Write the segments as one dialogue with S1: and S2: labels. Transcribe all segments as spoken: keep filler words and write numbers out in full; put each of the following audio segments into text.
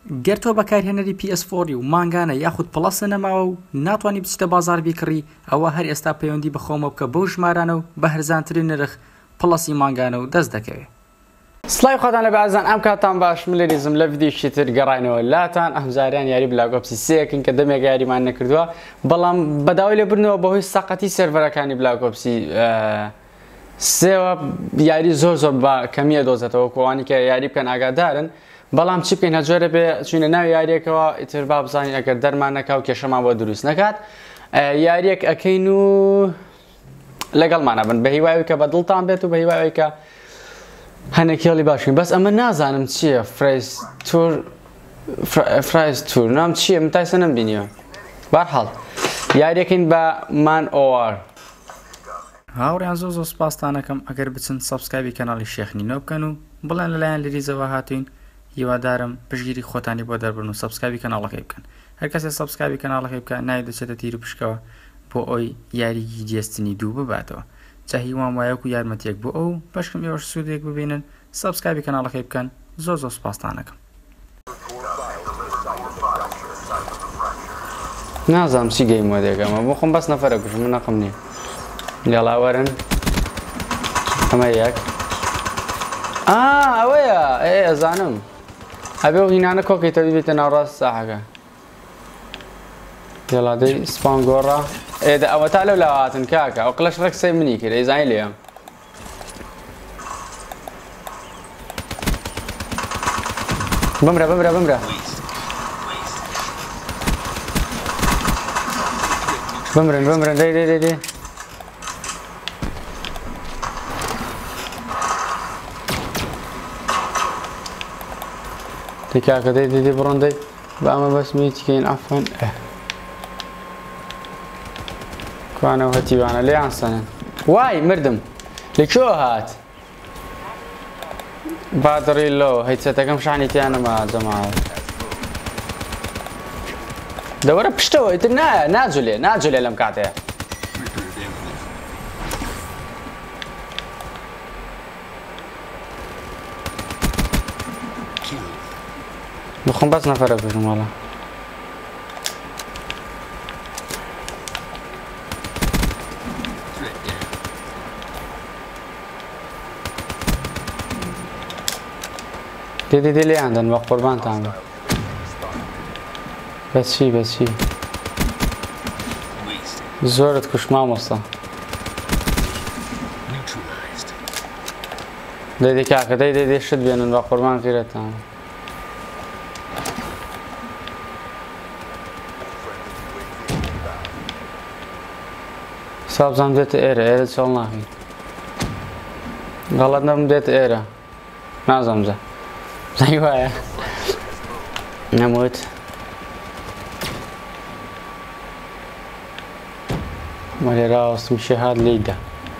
S1: گەر تۆ بەکارهێنەری پی ئەس فۆر و مانگانە یاخود پڵەسە نەماوە و ناتوانانی بچیتە بازار بیکڕی، ئەوە هەر ئێستا پەیوەندی بەخۆمە بکە بەو ژمارانە و بە هەرزانترین نرخ پڵەسی مانگانە و دەست دەکەوێت.
S2: سڵای خۆتان لە بەعزان ئەم کاتان باش ملەریزم لە ڤیدیۆشی تر گەڕاینەوە لاتان ئەم جاریان یاری بلاگۆپسی سێیەکن کە دەمێک یاریمان نەکردووە، بەڵام بەداوای لێبرنەوە بەهۆی ساقەتی سێرڤەرەکانی بلاگۆپسی سێوە یاری زۆر زۆر بە کەمیە دۆزێتەوە کۆوانی کە یاری بکەن ئاگادارن، بەڵام چی بکەین هەجۆرە بێ چوینە ناو یاریەکەوە ئیتر با بزانین ئەگەر دەرمان نەکا و کێشەمان بۆ دروست نەکات یاریەک ئەکەین و لەگەڵمانە بن بە هیوایەوەی کە بەدڵتان بێت و بە هیوایەوەی کە هەنێکیڵی باشین. بەس ئەمە نازانم چییە فرایز تور فرایز تور نام چییە من تایسە نەمبینیوە. بەرحاڵ یاریەکەین بە مان ئۆوار.
S1: هاوڕیان زۆر زۆر سپاستانەکەم ئەگەر بچن سەبسکرایبی کەناڵی شێخنینۆ بکەن و بڵێن لەلایەن لەریزەوە هاتوین، هیوادارم پشگیری خۆتانی بۆ دەربن و سەبسکرایبی کەناڵەکەی بکەن. هەر کەسێ سەبسکرایبی کەناڵەکەی بکە ناوی دەچێتە تیر و پشکەوە بۆ ئەوی یاریی جێستنی دوو بباتەوە. جا هیوام وایەک و یارمەتیەک بۆ ئەو بەشکم ئێوەش سوودێک ببینن، سەبسکرایبی کەناڵەکەی بکەن. زۆر زۆر سپاستانەکەم.
S2: نازانم چی گەیم وە دێگەمە بۆ خۆم بەس نەفەرە کوژ من نەقم نییە. لێڵاوەرن ئەمە یەک ئەوەیە ئێ ئەزانم ئەبێ و هینانە کۆکەیتەوە بێتە ناوڕاست ساحەکە دێڵادەی سپان گۆڕە ئێدە ئەوە تا لەو لاواتن کاکە ئەو قلەش ڕێکسەی منی کرد ئەیزانی لێم بمرە بمرە بمرە بمرن بمرن دەی دەی دەی دەی تكاكا دي دي دي برندي بأما بس ميتكين عفوا اه كوانا وهتي وانا ليه عن سنة واي مردم لكشو هات بادري لو هيتساتا كم شعني تيانا ما جماعة دورة بشتو اتنا نازلي نازلي لم كعتها بخون بس نفره بشم والا دي دي دي ليه عندن وقت قربان تعمل بس شي بس شي زورت كش ما مصا دي دي كاكا دي دي دي شد بينن وقت قربان غيرت تعمل سابزام ديت ايرا ايرا تشال ناخي غلطنا من ديت ايرا نازم زا زي وايا نموت مالي راس مشي هاد ليدا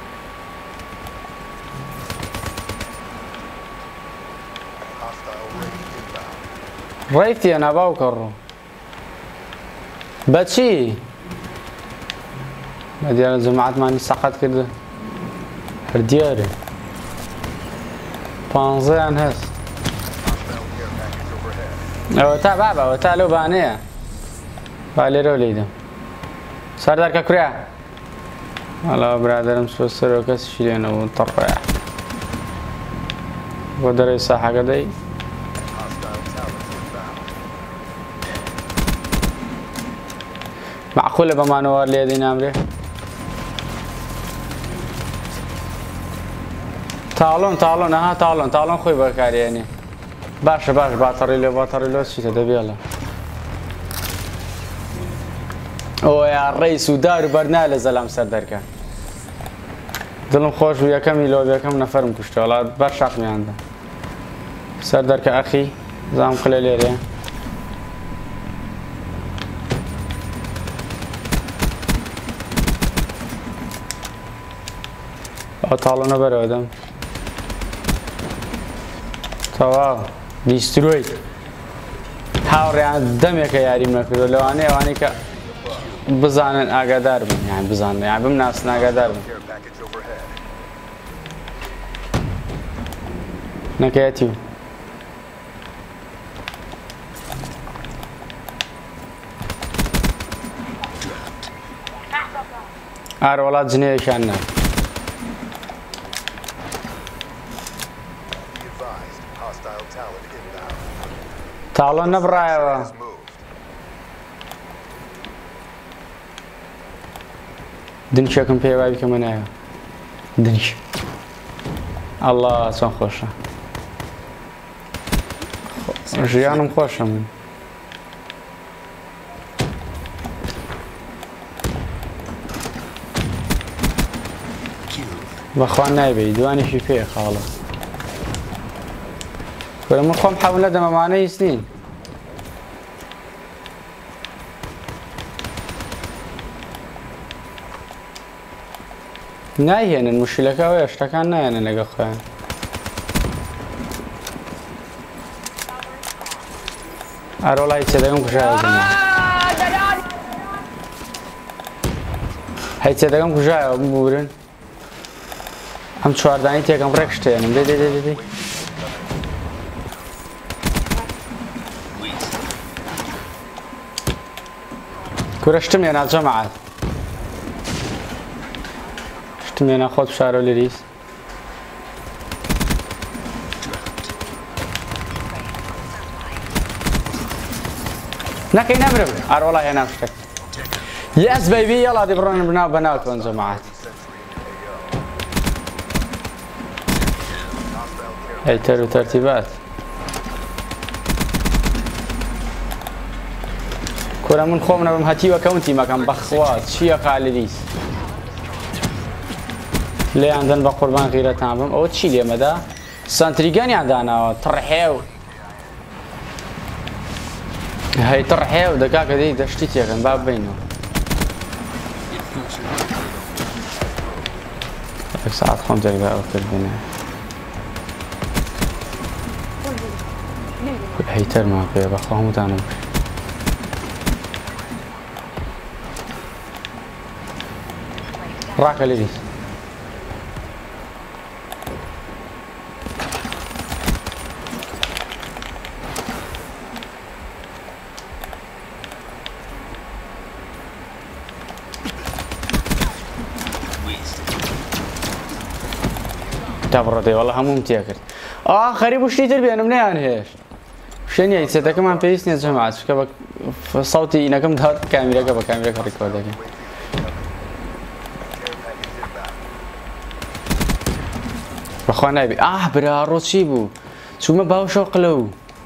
S2: ريفتي انا باوكرو باتشي ديال الجماعات ماني سقط كده هردياري بانزي عن هس او تا بابا او تا لو بانيه بالي روليدم صار دارك كوريا والله برادر مسوسر وكس شيلنا وطرع ودري الساحه كدي معقوله بمانوار لي دينا امري تالون تالون ها تالون تالون خوي بكاري يعني باش باش باتري له باتري له شي تدبي يلا او يا الرئيس ودار برنامج زلام سردركه دلم خوش ويا كم لو ويا كم نفر مكشت والله برشاق مي عنده سردركه اخي زام قليل او تالون برادم تمام ديستروي حاول يعني دمك يا ريم نكدو لو انا واني ك بزانن اقدر بن يعني بزانن يعني بمناس اقدر بن نكيتي ئار وڵات جنێیەکیان نا تاڵۆ نەبڕایەوە دنیشەکەم پێ وای بکەمە نایە دنیش ئەڵڵا چۆن خۆشە ژیانم خۆشە من بەخوا نایبێ دوانیشی پێ خاڵە وەرە من خۆم حەول نەدەم ئەمانە هیچ نین نایهێنن مشکلەکە ئەوەیە شتەکان نایەنە لەگە خۆیان ئەرۆڵای چێدەگەم کوژایە زەما هەی چێدەگەم کوژایەوە ببورن ئەم چواردانی تێکەم ڕێک شتێنم دێ دێ دێ دێ کورە شتم هێنا جەماعەت شتم هێنا خۆت بشارە لەریس نەکەی نەمرم ئارۆڵای هێنام شتێک یەس بەیبی یەڵا دێ بڕۆنن بناو بەناوتەوەن جەماعەت هەی تەر و تەرتیبات کورە من خۆم نەبم هەتیوە کەونتی مەکەم بەخوا چییە خالریس لێیاندەن بە قوربان غیرەتان بم ئەوە چی لێمەدا سانتریگەنیان داناوە تڕحێو هەی تڕحێو دەکا کە دەی دەشتی تێکەن با ببینەوە یەک سەعات خۆم جەرگا ئەو کردبێنێ هەیتەرمان پێ بەخوا هەمووتانم ڕاکە لێریس تا بڕۆدەی وەڵا هەمووم تێ کرد ئا خەریب و شتی تر بێنم نەیان هێشت شوێنی سێتەکەمان پێویست نییە جەماعەت چکە بە سەوتی ئینەکەم داوت کامیرەکە بە کامیرەکە ڕێکۆرد دەکەین بەخوا نایبێ ئاه برا ڕۆ چی بوو چوومە باوشە و قلە و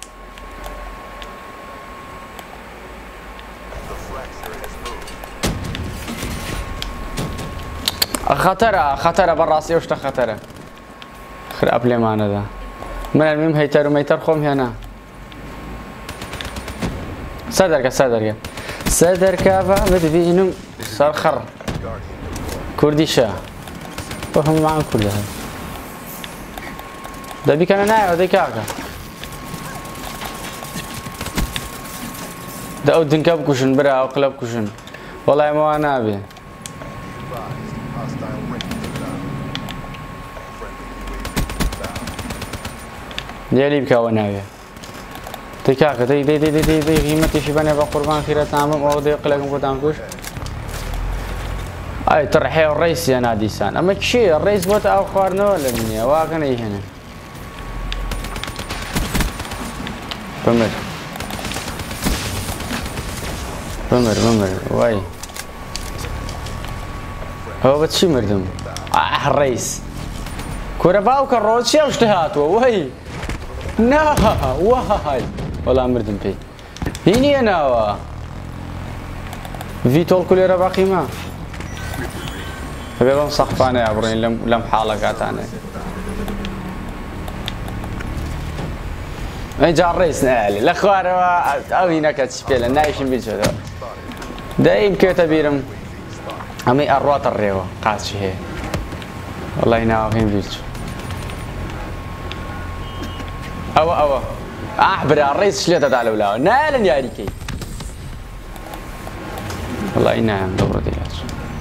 S2: خەتەرە خەتەرە بەڕاستی ئەو شتە خەتەرە خراپ لێمانەدا من ئەلمیم هەیتەر و مەیتەر خۆم هێنا سەر دەرکە سەر دەرکە سەر دەرکە بە ببینم سەر خەڕ کوردیشە بۆ هەمومان کوردە هەن دەبیکەنە نایەوە دەی کاکە دە ئەو دنکە بکوژن برا ئەو قلە بکوژن وەڵای ئەمەوە نابێ دیالی بکەوە ناوێ دەی کاکە دەی دەی دەی دەی دەی قیمەتیشی بەنێ بە قوربان خیرەتان بم ئەوە دەی قلەکەم بۆتان کوژ ئای تڕحێ و ڕێیسیە نادیسان ئەمە چییە ڕێیس بۆتە ئەو خواردنەوە لە منیە واکە نەیهێنن بمر بمر بمر وای ئەوە بە چی مردم ئاح ڕێیس کورە باوکە ڕۆ چێ شتە هاتووە وای نا وای وەڵام مردم پێی هینیە ناوە ڤیتۆڵکو لێرە باقیمە هەبێ بەم سەقفانەیە بڕین لەم حاڵەکاتانێ اینجا ڕێیس نایێ لە خوارەوە ئەو هینەکە چ پێ لە نایشم بیچێتەوە دایم کێتە بیرم ئەمەی ئەڕواتە ڕێوە قاچی هەیە وەڵای ناوەکەیم بیرچوو ئەوە ئەوە ئاح برا ڕێیس شلێتەدا لەولاوە نایە لە یاریکەی وەڵای نایم دەوڕە دەیلاچ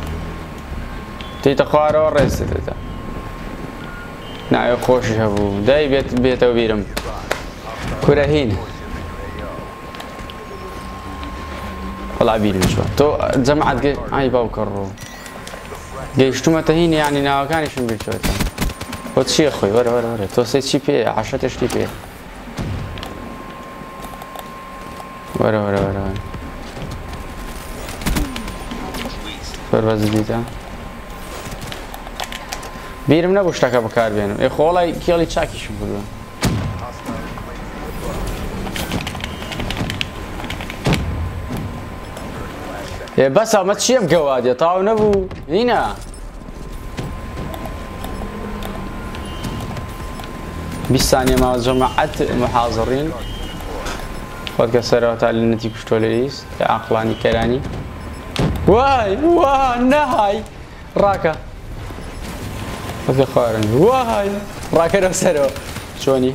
S2: تێتە خوارەوە ڕێز دێتە نایە خۆشی هەبوو دای بێت بێتەوە بیرم کورە هین وەڵا بیرم چوە تۆ جەماعەت ئای باوکە ڕۆ گەیشتومەتە هینە یعنی ناوەکانیشم بێتەوە بۆ چییە خۆی وەرە وەرە وەرە تۆ سێ چی پێ عەشرە تشتی پێ وەرە وەرە وەرە پەروەزت دیتە بیرم نەبوو شتەکە بەکاربێنم ئێ خۆڵی کێڵی چاکیشم بردووە ێ بەس ئەمە چییە بگەوا دێ تاو نەبوو هینە بیست ثانیە ماوە جەماعەت محاضرین خۆت کە سەرەوەتا لە نەتی کوشتۆ لەریست کە عەقڵانی کەرانی وای وا نەهای ڕاکە خۆت کە خوارن وای ڕاکەرەوە سەرەوە چۆنی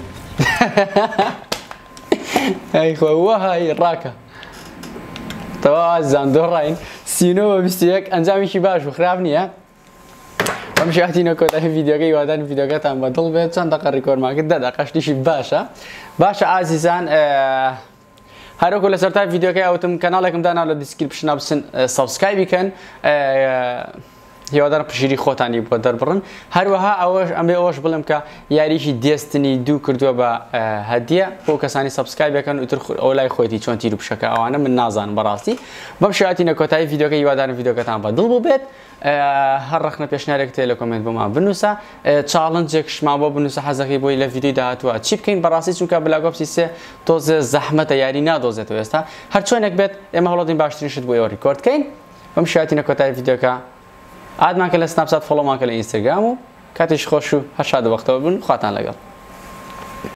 S2: ئەی خۆ وای ڕاکە تەوا زاندۆ ڕاین سینەوە بیست و یەک ئەنجامیشی باش و خراپ نییە ئەم شاتینە کۆتایی ڤیدیۆکە هیوادارم ڤیدیۆکەتان بەدڵ بێت چەند دەقە ڕیکۆردماکرد دە دەقە شتیشی باشە باشە ئازیزان هەروەکو لە سەرەتای ڤیدیۆکەی ئەوتم کەناڵێکم دانا لە دیسکریپشنە بچن سەبسکرایب بیکەن هیوادارم پشیری خۆتانی بۆ دەربڕن هەروەها ئەوەش ئەمێ ئەوەش بڵم کە یاریشی دێستنی دوو کردووە بە هەدیە بۆ کەسانی سەبسکرایب بکەن وتر ئەو لای خۆیتی چۆن تیر و پشەکە ئەوانە من نازانم بەڕاستی بەم شێواتینە کۆتایی ڤیدیۆکە هیوادارم ڤیدیۆکەتان بەدڵ بوو بێت هەر ڕخنە پێشنیارێک تێ لە کۆمنت بۆمان بنووسە چاڵنجێکشمان بۆ بنووسە حەزەکەی بۆی لە ڤیدیۆی داهاتووە چی بکەین بەڕاستی چونکە بلاگۆپسی سێ تۆزە زەحمەتە یاری نادۆزێتەوە ئێستا هەر چۆنێک بێت ئێمە هەوڵەدەین باشترین شت بۆ ئێوە ڕیکۆرد بکەین بەم شێواتینە کۆتایی ڤیدیۆکە ئادمان کە لە سناپچات فۆلۆمان کە لە ئینستاگرام و کاتیش خۆش و هەر شاد وەختەوە بن خواتان لەگەڵ